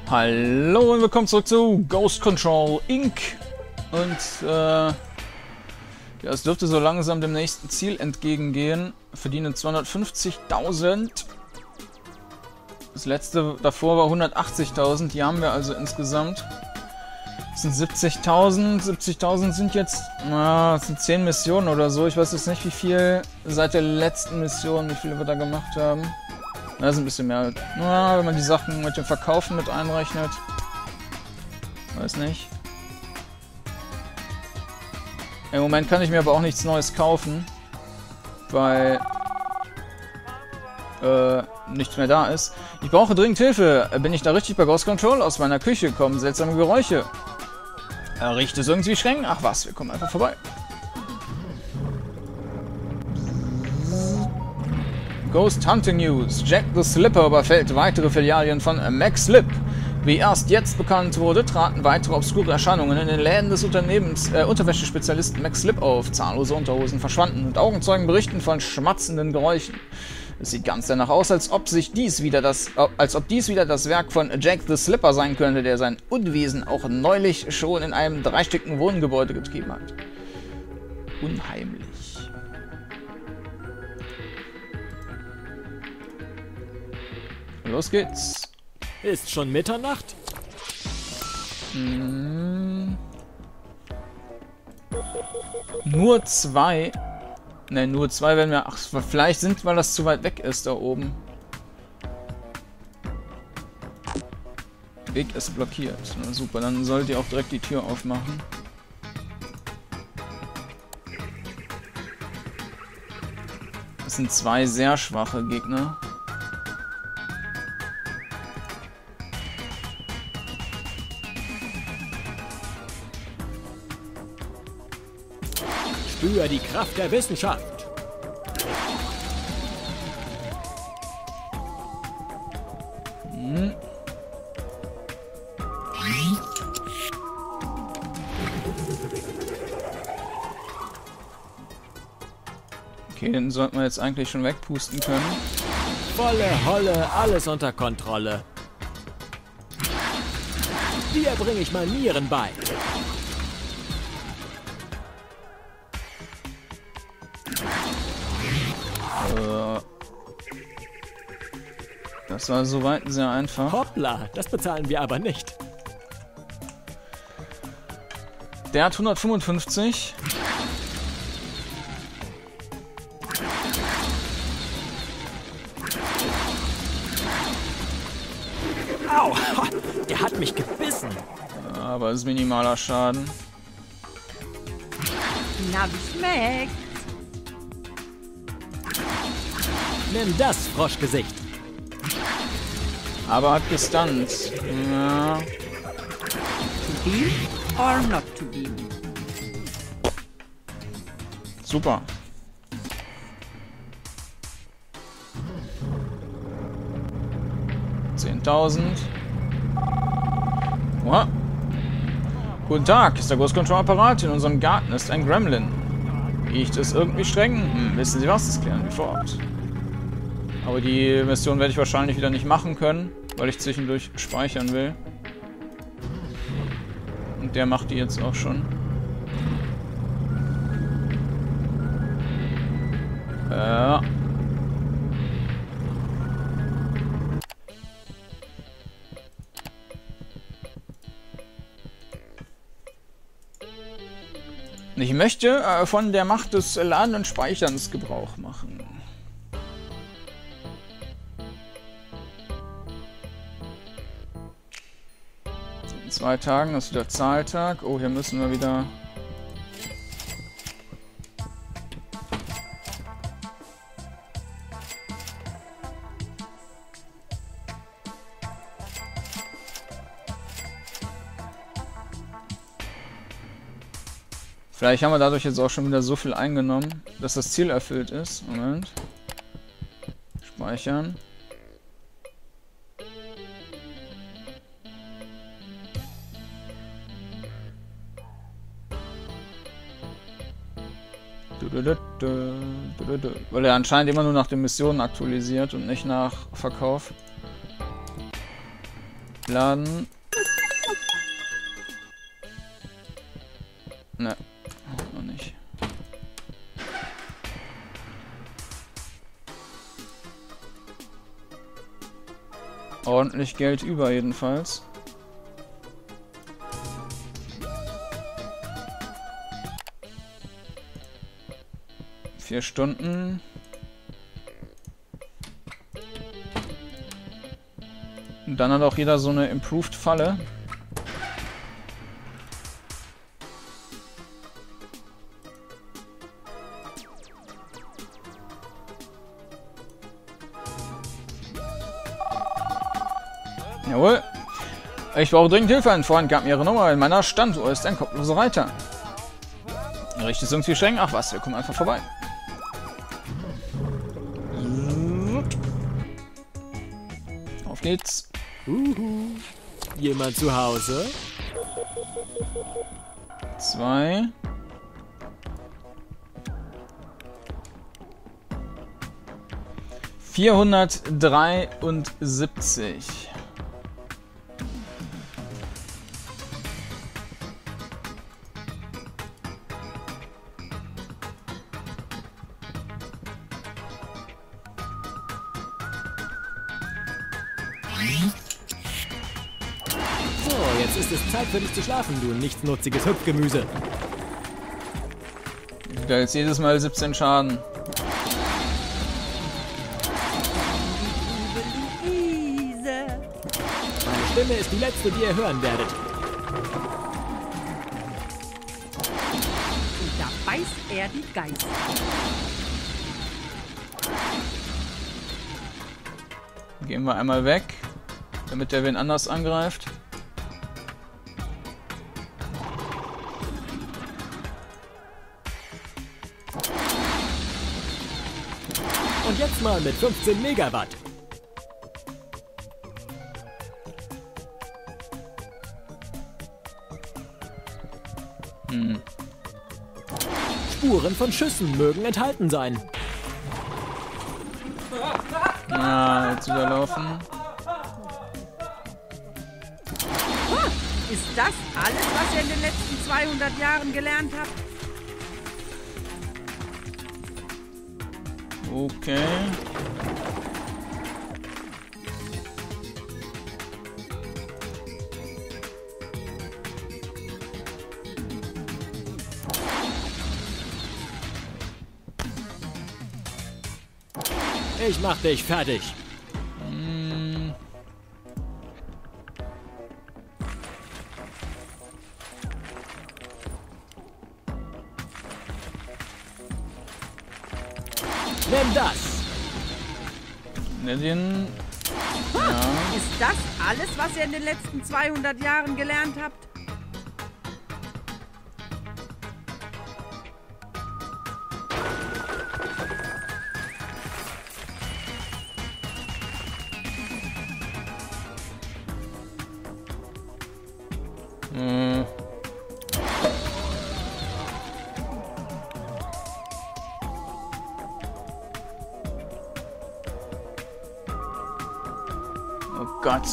Hallo und willkommen zurück zu Ghost Control Inc. Und ja, es dürfte so langsam dem nächsten Ziel entgegengehen. Verdienen 250.000. Das letzte davor war 180.000. Die haben wir also insgesamt. Das sind 70.000. 70.000 sind jetzt, das sind 10 Missionen oder so. Ich weiß jetzt nicht, wie viel seit der letzten Mission, wie viele wir da gemacht haben. Das ist ein bisschen mehr. Ja, wenn man die Sachen mit dem Verkaufen mit einrechnet. Weiß nicht. Im Moment kann ich mir aber auch nichts Neues kaufen. Weil nichts mehr da ist. Ich brauche dringend Hilfe. Bin ich da richtig bei Ghost Control? Aus meiner Küche kommen seltsame Geräusche. Riecht es irgendwie streng? Ach was, wir kommen einfach vorbei. Ghost Hunting News. Jack the Slipper überfällt weitere Filialien von McSlip. Wie erst jetzt bekannt wurde, traten weitere obskure Erscheinungen in den Läden des Unterwäschespezialisten McSlip auf. Zahllose Unterhosen verschwanden und Augenzeugen berichten von schmatzenden Geräuschen. Es sieht ganz danach aus, als ob dies wieder das Werk von Jack the Slipper sein könnte, der sein Unwesen auch neulich schon in einem dreistöckigen Wohngebäude getrieben hat. Unheimlich. Los geht's. Ist schon Mitternacht? Nur zwei. Ne, nur zwei werden wir. Ach, vielleicht sind, weil das zu weit weg ist da oben. Weg ist blockiert. Na super, dann sollt ihr auch direkt die Tür aufmachen. Das sind zwei sehr schwache Gegner. Spür die Kraft der Wissenschaft. Okay, den sollten wir jetzt eigentlich schon wegpusten können. Volle Holle, alles unter Kontrolle. Dir bringe ich Manieren bei. Das war soweit sehr einfach. Hoppla, das bezahlen wir aber nicht. Der hat 155. Au, der hat mich gebissen. Aber es ist minimaler Schaden. Na, wie schmeckt? Nimm das, Froschgesicht. Aber hat gestunt. Ja. To beam or not to beam? Super. $10.000. What? Guten Tag, ist der Ghost Control Apparat. In unserem Garten ist ein Gremlin. Riecht es irgendwie streng? Wissen Sie was? Das klären wir vor Ort. Aber die Mission werde ich wahrscheinlich wieder nicht machen können, weil ich zwischendurch speichern will. Und der macht die jetzt auch schon. Ja. Ich möchte von der Macht des Laden und Speicherns Gebrauch machen. In 2 Tagen ist wieder Zahltag. Oh, hier müssen wir wieder... Vielleicht haben wir dadurch jetzt auch schon wieder so viel eingenommen, dass das Ziel erfüllt ist. Moment. Speichern. Weil er anscheinend immer nur nach den Missionen aktualisiert und nicht nach Verkauf. Laden. Ne, noch nicht. Ordentlich Geld über jedenfalls. Vier Stunden. Und dann hat auch jeder so eine Improved-Falle. Jawohl. Ich brauche dringend Hilfe. Ein Freund gab mir ihre Nummer. In meiner Standuhr ist ein kopfloser Reiter. Richtig irgendwie streng. Ach was, wir kommen einfach vorbei. Auf geht's. Jemand zu Hause? 2. $473. So, jetzt ist es Zeit für dich zu schlafen, du nichtsnutziges Hüpfgemüse. Da jetzt jedes Mal 17 Schaden. Luise. Meine Stimme ist die letzte, die ihr hören werdet. Und da beißt er die Geißel. Gehen wir einmal weg, damit der wen anders angreift. Und jetzt mal mit 15 Megawatt. Spuren von Schüssen mögen enthalten sein. Na, jetzt wieder laufen. Ist das alles, was ihr in den letzten 200 Jahren gelernt habt? Okay. Ich mach dich fertig. Nimm das. Ne, den. Ist das alles, was ihr in den letzten 200 Jahren gelernt habt? Oh Gott.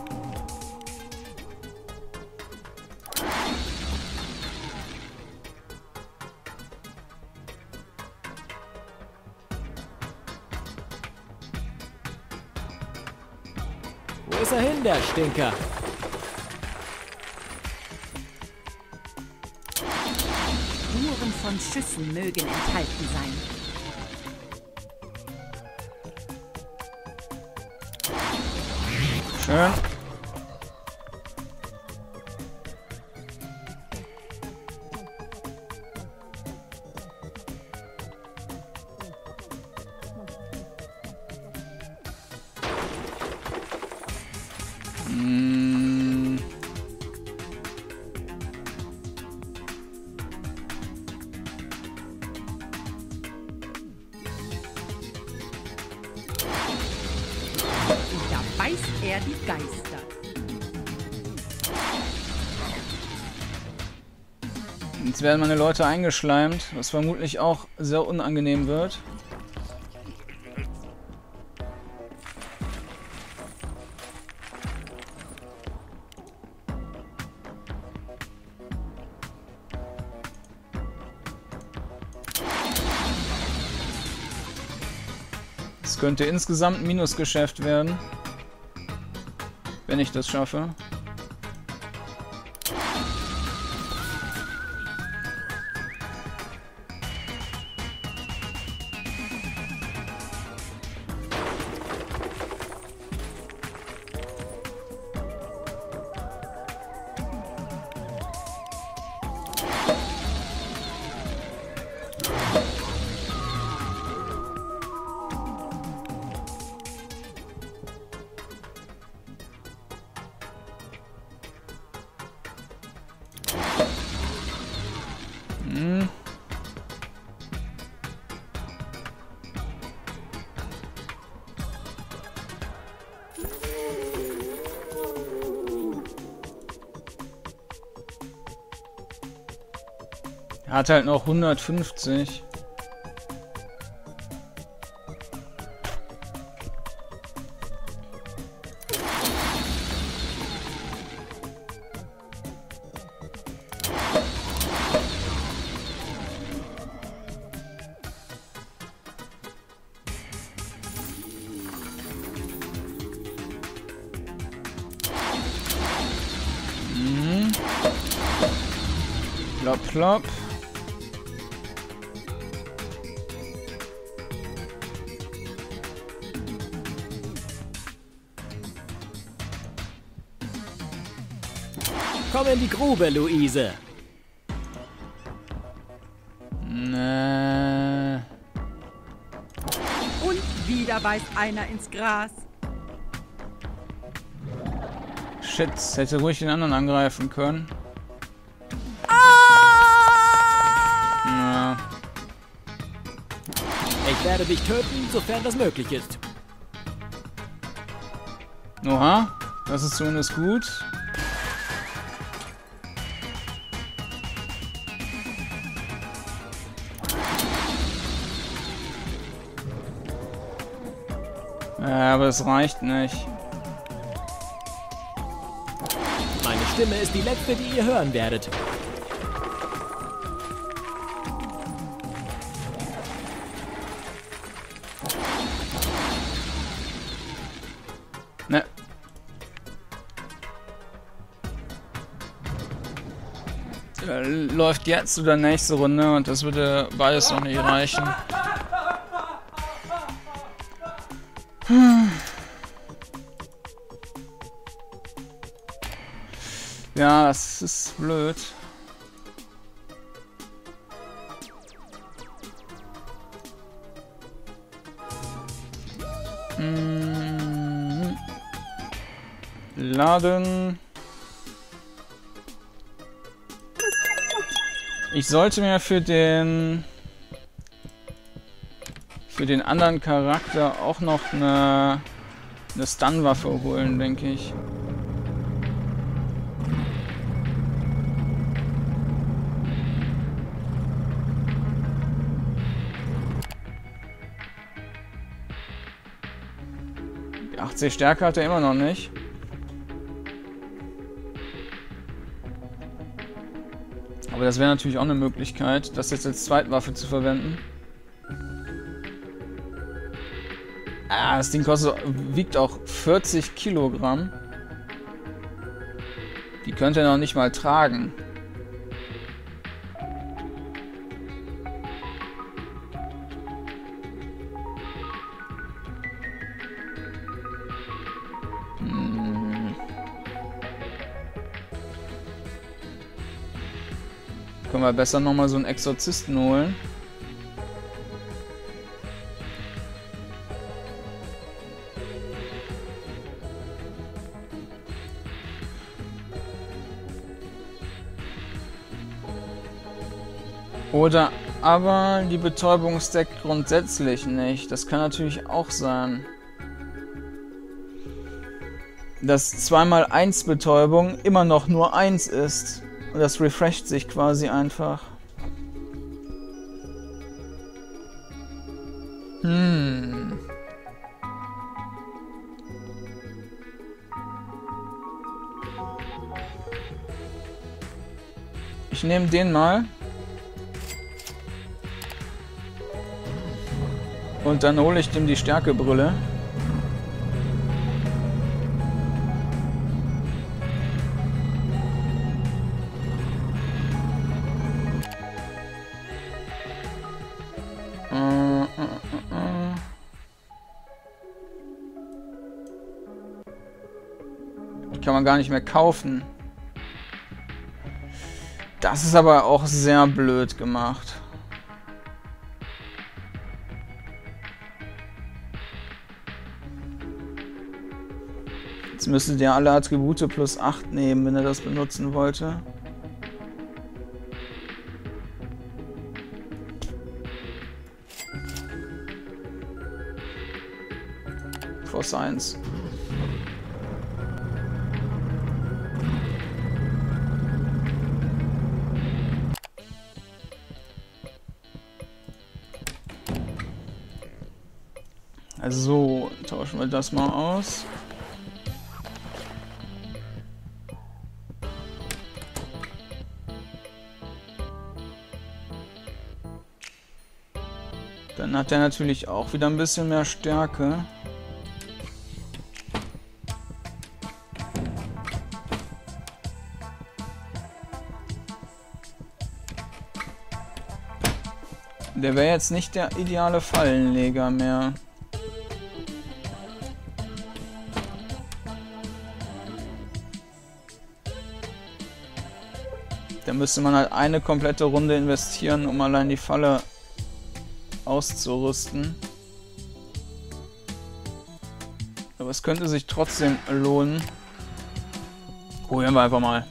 Wo ist er hin, der Stinker? Spuren von Schüssen mögen enthalten sein. Schön. Und da beißt er die Geister. Jetzt werden meine Leute eingeschleimt, was vermutlich auch sehr unangenehm wird. Das könnte insgesamt ein Minusgeschäft werden. Wenn ich das schaffe. Er hat halt noch 150. Plopp, plopp. Komm in die Grube, Luise. Nee. Und wieder beißt einer ins Gras. Shit, hätte ruhig den anderen angreifen können. Ja. Ich werde dich töten, sofern das möglich ist. Oha, das ist zumindest gut. Ja, aber es reicht nicht. Meine Stimme ist die letzte, die ihr hören werdet. Ne. Läuft jetzt oder nächste Runde und das würde beides noch nicht reichen. Ja, das ist blöd. Laden. Ich sollte mir für den anderen Charakter auch noch eine Stun-Waffe holen, denke ich. Die 80 Stärke hat er immer noch nicht. Aber das wäre natürlich auch eine Möglichkeit, das jetzt als Zweitwaffe zu verwenden. Ah, das Ding wiegt auch 40 Kilogramm. Die könnte er noch nicht mal tragen. Können wir besser nochmal so einen Exorzisten holen. Oder aber die Betäubung stackt grundsätzlich nicht. Das kann natürlich auch sein. Dass 2x1 Betäubung immer noch nur 1 ist. Und das refresht sich quasi einfach. Ich nehme den mal. Und dann hole ich dem die Stärkebrille. Die kann man gar nicht mehr kaufen. Das ist aber auch sehr blöd gemacht. Jetzt müsste der alle Attribute plus 8 nehmen, wenn er das benutzen wollte. Force 1. Also, tauschen wir das mal aus. Dann hat er natürlich auch wieder ein bisschen mehr Stärke. Der wäre jetzt nicht der ideale Fallenleger mehr. Da müsste man halt eine komplette Runde investieren, um allein die Falle auszurüsten. Aber es könnte sich trotzdem lohnen. Probieren wir einfach mal.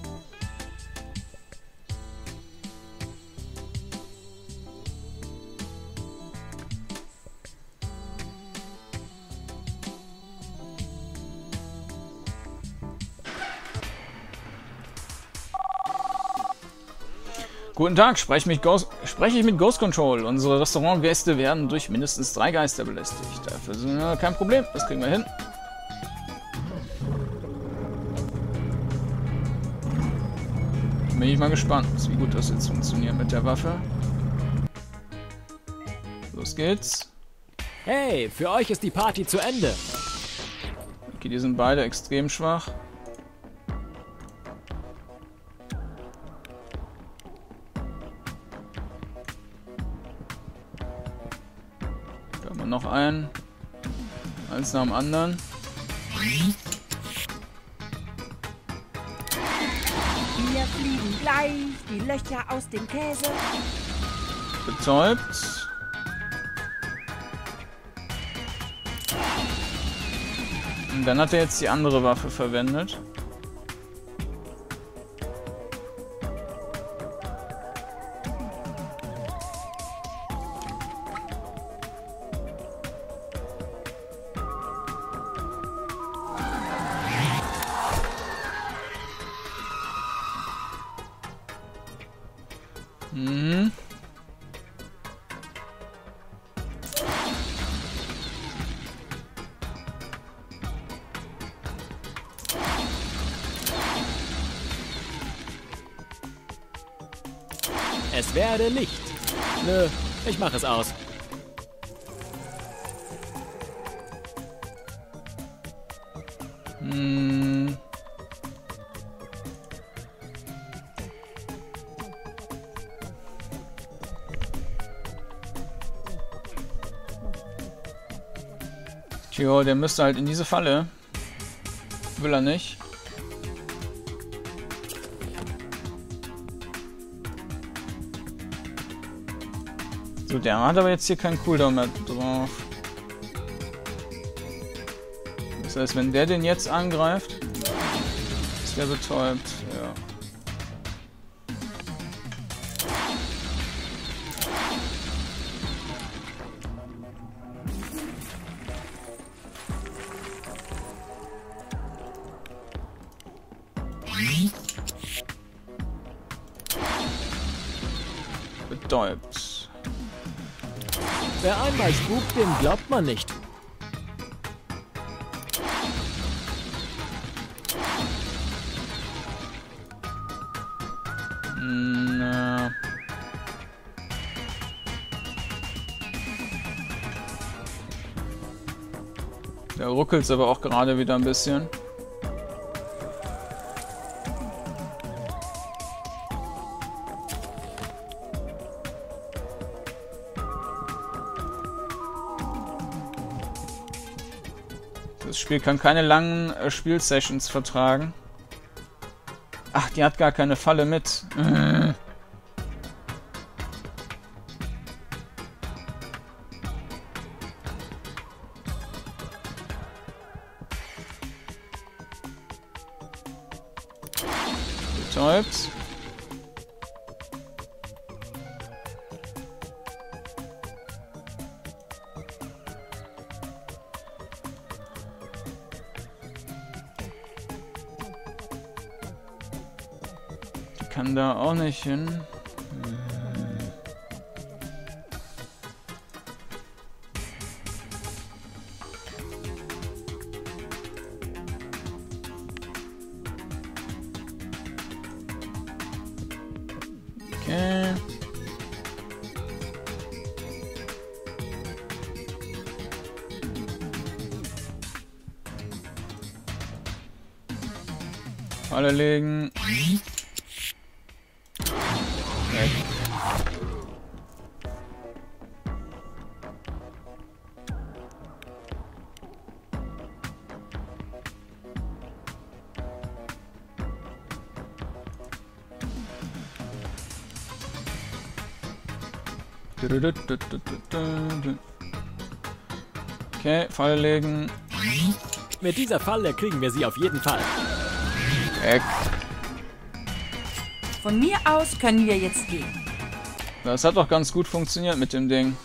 Guten Tag, spreche ich mit Ghost Control. Unsere Restaurantgäste werden durch mindestens 3 Geister belästigt. Dafür sind kein Problem, das kriegen wir hin. Bin ich mal gespannt, wie gut das jetzt funktioniert mit der Waffe. Los geht's. Hey, für euch ist die Party zu Ende. Okay, die sind beide extrem schwach. Noch einen. Eins nach dem anderen. Wir fliegen gleich die Löcher aus dem Käse. Betäubt. Und dann hat er jetzt die andere Waffe verwendet. Mhm. Es werde Licht. Nö, ich mache es aus. Hm. Tja, der müsste halt in diese Falle. Will er nicht. So, der hat aber jetzt hier keinen Cooldown mehr drauf. Das heißt, wenn der den jetzt angreift, ist der betäubt. Ja. Betäubt. Wer einmal spukt, dem glaubt man nicht. Na. Da ruckelt es aber auch gerade wieder ein bisschen. Das Spiel kann keine langen Spielsessions vertragen. Ach, die hat gar keine Falle mit. Betäubt. Kann da auch nicht hin. Okay. Falle legen. Weg. Okay, Falle legen. Mit dieser Falle kriegen wir sie auf jeden Fall. Weg. Von mir aus können wir jetzt gehen. Das hat doch ganz gut funktioniert mit dem Ding.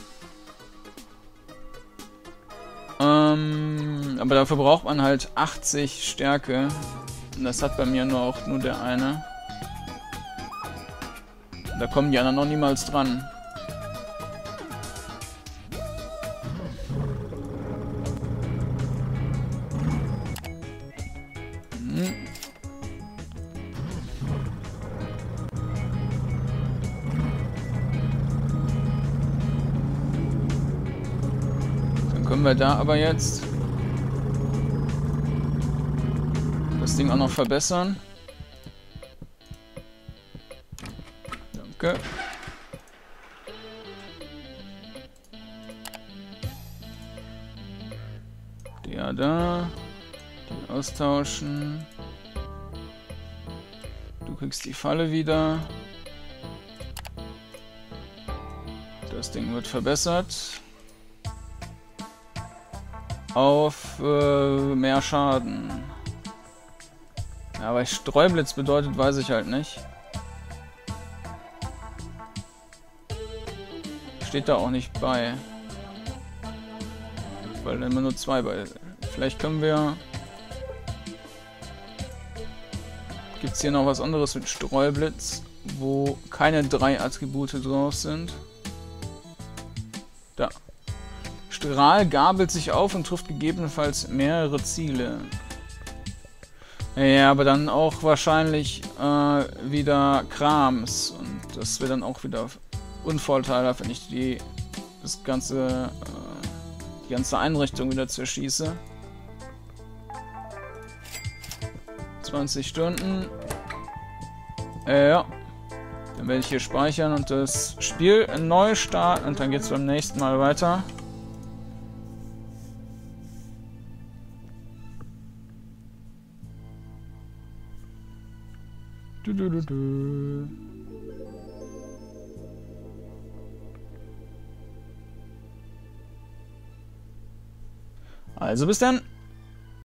Aber dafür braucht man halt 80 Stärke. Und das hat bei mir nur der eine. Da kommen die anderen noch niemals dran. Können wir da aber jetzt das Ding auch noch verbessern. Danke. Der da. Die austauschen. Du kriegst die Falle wieder. Das Ding wird verbessert. Auf mehr Schaden. Ja, aber Streublitz bedeutet, weiß ich halt nicht. Steht da auch nicht bei. Weil immer nur 2 bei. Vielleicht können wir... Gibt es hier noch was anderes mit Streublitz, wo keine 3 Attribute drauf sind? Da. Strahl gabelt sich auf und trifft gegebenenfalls mehrere Ziele. Ja, aber dann auch wahrscheinlich wieder Krams. Und das wäre dann auch wieder unvorteilhaft, wenn ich die ganze Einrichtung wieder zerschieße. 20 Stunden. Ja. Dann werde ich hier speichern und das Spiel neu starten und dann geht es beim nächsten Mal weiter. Also bis dann.